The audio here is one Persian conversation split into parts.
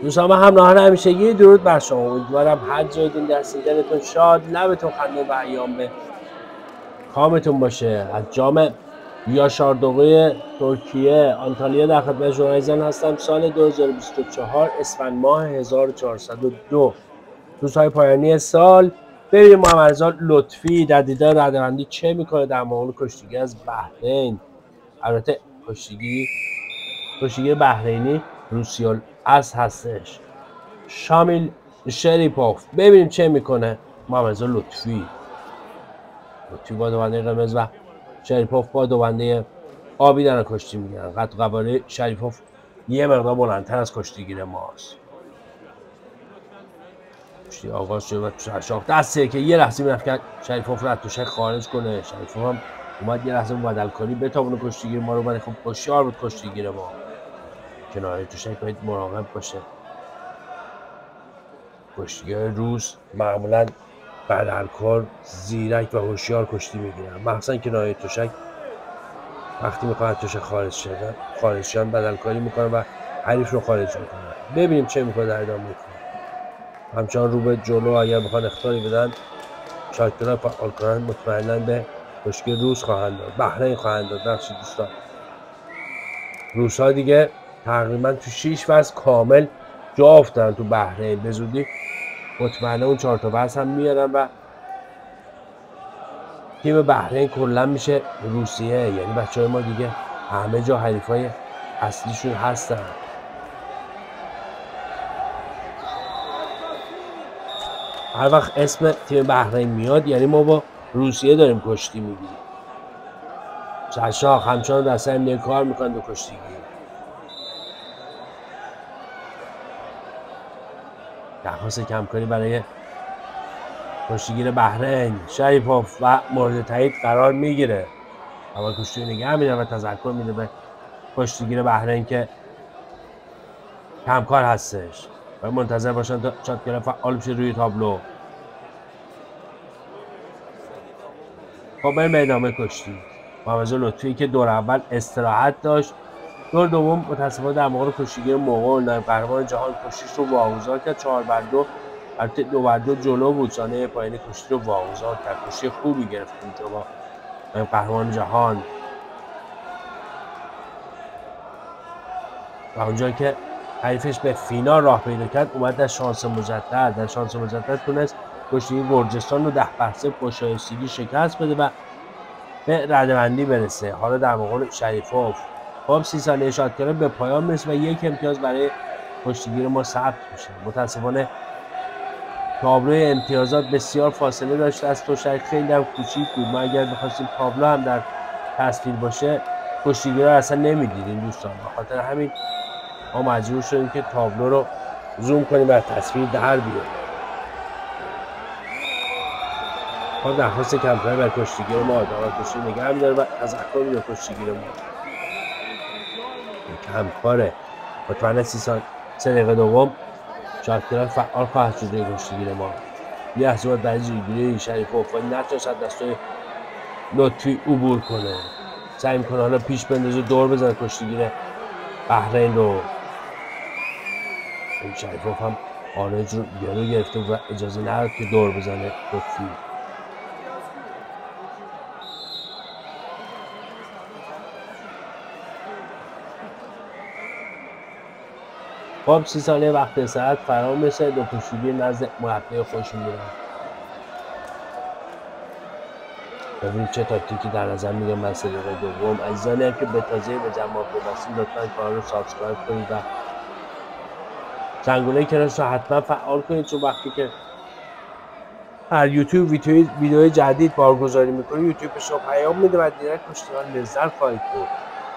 دوستان همراهان همیشگی درود بر شما. امیدوارم هر جایتون دست دلتون شاد، لبتون خنده و ایام به کامتون باشه. از جام یاشاردوغی ترکیه آنتالیا در خدمت شما عزیزان هستم. سال 2024 اسفند ماه 1402 روزهای پایانی سال. ببینیم محمد رضا لطفی در دیدار رده‌بندی چه میکنه در مقابل کشتیگیر از بحرین. البته کشتیگیر بحرینی روسیال از هستش، شامیل شریپوف. ببینیم چه میکنه محمد رضا لطفی با دوبنده قرمز و شریپوف با دوبنده آبی دارن کشتی میگیرن. قد قواره شریپوف یه مقدار بلندتر از کشتیگیر ماست. کشتی آغاز شد و شاخ دسته که یه لحظه میرفت که شریپوف رد توشه خارج کنه. شریپوف هم اومد یه لحظه بدلکاری بتابونه کشتیگیر ما رو، ولی خب هوشیار بود کشتیگیر ما. کناره توشه باید مراقب باشه. کشتیگیر روس معمولا بدلکار، زیرک و هوشیار کشتی میگیرن، مخصوصا کنایه تشک. وقتی میخواد توشه خارج شدن بدلکاری میکنن و حریف رو خارج میکنن. ببینیم چه میکنه در ادامه کار. همچنان رو به جلو اگر بخوان اخطاری بدن شاکرها فعال کنن مطمئنا به کشتیگیر روس خواهند داد، بحرین خواهند داد. بخشید دوستان روس ها دیگه تقریبا تو 6 فصل کامل جا افتادن تو بحرین. به زودی مطمئنا اون 4 تا بس هم میارن و تیم بحرین کلا میشه روسیه. یعنی بچه‌های ما دیگه همه جا حریفای اصلیشون هستن. هر وقت اسم تیم بحرین میاد یعنی ما با روسیه داریم کشتی میگیریم. شاخ همچنان دسته امنیه کار میکنن دو کشتی گیری. درخواست کمکاری برای کشتیگیر بحرین شریپوف و مورد تایید قرار میگیره. اول کشتی نگه میداره و تذکر میده به کشتیگیر بحرین که کمکار هستش و منتظر باشن تا شاتگیر فعال بشه روی تابلو. خب بریم ادامه کشتی. محمد رضا لطفی که دور اول استراحت داشت، دور دوم متاسفانه در مقابل کشتیگیر مغول نایب قهرمان جهان کشتیش رو واگذار کرد. 4-2. البته 2-2 جلو بود. ثانیه پایانی کشتی رو واگذار کرد. کشتی خوبی گرفت اونجا با نایب قهرمان جهان. و اونجا که حریفش به فینال راه پیدا کرد اومد در شانس مجدد تونست کشتیگیر گرجستان رو 10-0 با شایستگی شکست بده و به رده‌بندی برسه. حالا در مقابل شریپوف. خب 30 ثانیه شاتگیر به پایان میرسه و یک امتیاز برای کشتیگیر ما ثبت میشه. متاسفانه تابلوی امتیازات بسیار فاصله داشته از تشک، خیلی هم کوچیک بود. ما اگر بخواستیم تابلو هم در تصویر باشه کشتیگیر رو اصلا نمیدیدیم دوستان. به خاطر همین ما مجبور شدیم که تابلو رو زوم کنیم و تصویر در بیاریم. خب درخواست کمکاری بر کشتیگیر ما دارد کشتی نگه می‌داره و تذکر میده کشتیگیر ما کمکاره. مطمئنا 3 دقیقه دوم شاتگیر فعال خواهد شد روی کشتیگیر ما. یه لحظه باید برای جلوگیری شریپوف ولی نتونست از دستای لطفی عبور کنه. سعی میکنه حالا پیش بندازه دور بزنه کشتیگیر بحرین رو. این شریپوف هم آرنج رو گرو گرفته و اجازه نداد که دور بزنه لطفی. خب 30 ثانیه وقت استراحت فرا میرسه. دو کشتیگیر نزد مربی خودشون میرن. ببینید چه تاکتیکی در نظر میگیرن من 3 دقیقه دوم. عزیزانی هم که به تازه به جماعت پیوستید لطفا کانال رو سابسکرایب کنید و زنگوله کلاس رو حتما فعال کنید، چون وقتی که هر یوتیوب ویدیوی جدید بارگذاری میکنه یوتیوب به شما پیام میده و دیرکت کشتیگان لذت خواهید برد.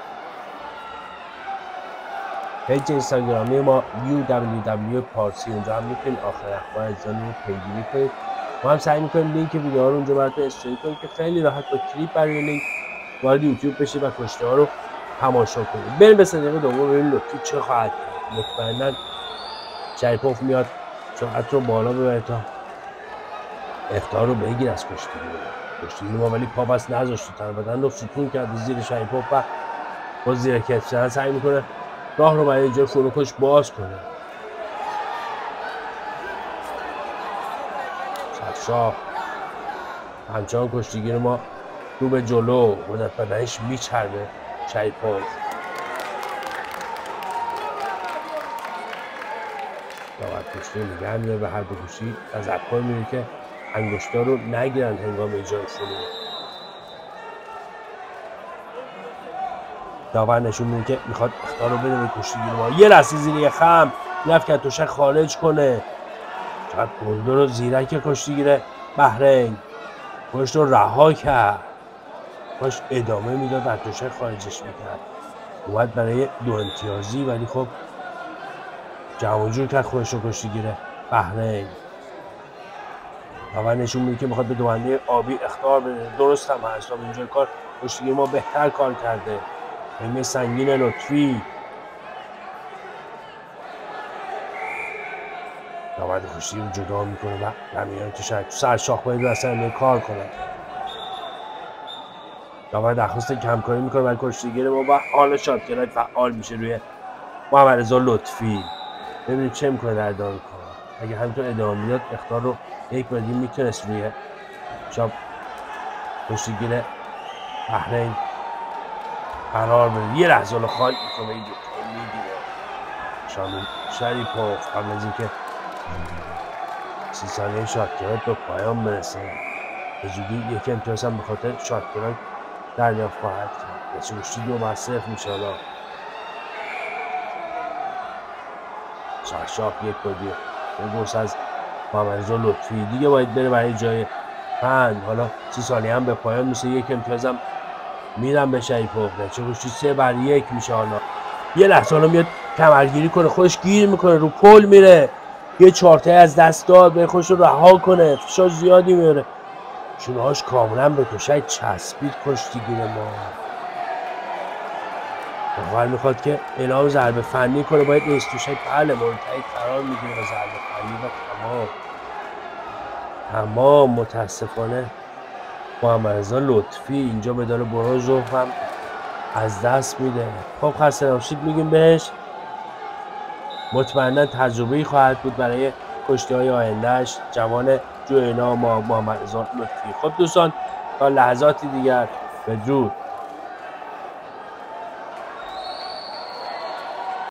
پیج اینستاگرامی ما UWW پارسی، اونجا هم میتونید آخر اخبار عزیزان رو پیگیری کنید. ما هم سعی میکنیم لینک ویدیوها رو اونجا براتون استوری کنیم که خیلی راحت با کلیک برای لینک وارد یوتیوب بشید و کشتی‌ها رو تماشا کنید. بریم به 3 دقیقه دوم ببینیم لطفی چه خواهد کرد. مطمئنا شریپوف میاد سرعت رو بالا ببره تا اختار رو بگیر از کشتیگیر ما، ولی پا بس نذاشت، تن بدن رو ستون کرد زیر شریپوف و با زیر کتف سعی میکنه راه رو برای ایجاد فروکش باز کنه. سرشاه همچنان کشتیگیر ما رو به جلو قدرت بدنش میچربه. شریپوف داور کشتی نگه میره به هر دو گوشی تذکر میره که انگشتا رو نگیرن هنگام اجرای فنون. داور نشون میده که میخواد اخطار رو بده به کشتیگیر ما. یه لحظه زیر یه خم رفت که توشک خارج کنه. چقدر گلدر رو زیرک کشتیگیر بحرین خودش رو رها کرد. باش ادامه میداد و توشک خارجش میکرد. اومد برای 2 امتیازی ولی خب جمع‌جور کرد خودش رو کشتیگیر بحرین. داور نشون میده که میخواد به دونده آبی اخطار بده. درست هم هست. اینجا کار کشتیگیر ما بهتر کار کرده. همه سنگین لطفی داور کشتیگیر رو جدا میکنه و در میان توشک سرشاخ باید اصلا کار کنه. داور درخواست کمکاری میکنه ولی کشتیگیر ما با حال شاتگرد فعال میشه روی محمد رضا لطفی. ببینید چه میکنه در ادامه کار. اگه همینطور ادامه میداد اخطار رو 1 بدیم میتونست روی شاب کشتیگیر بحرین قرار بده. یه لحظه رو خواهی میکنه این دوتا میگیره. شامل شریپوف قبل از اینکه 30 ثانیه شاتگرد به پایان برسه به زودی 1 امتیاز هم به خاطر شاتگرد دریافت خواهد کرد. نتیجه کشتی 2-0 میشه. حالا سرشاخ 1 بدیم یه گرس از محمد رضا لطفی دیگه باید بره برای جای پند. حالا 30 ثانیه هم به پایان میشه. 1 امتیاز هم میرم به شریپوف. نتیجه کشتی 3-1 میشه. حالا یه لحظه حالا میاد کمرگیری کنه خودش گیر میکنه رو پل میره. یه چارتای از دست داد به خودش رو رها کنه. فشار زیادی میاره. شونه‌هاش کاملا به توشک چسبید کشتیگیر ما. داور میخواد که اعلام ضربه فنی کنه. باید رئیس توشک بله مورد تایید قرار میگیره و ضربه فنی و تمام. متاسفانه محمد رضا لطفی اینجا مدال برنز رو هم از دست میده. خب خسته نباشید میگیم بهش. مطمئنا تجربه‌ای خواهد بود برای کشتی‌های آیندهش جوان جوینا محمد رضا لطفی. خب دوستان تا لحظاتی دیگر بدرود.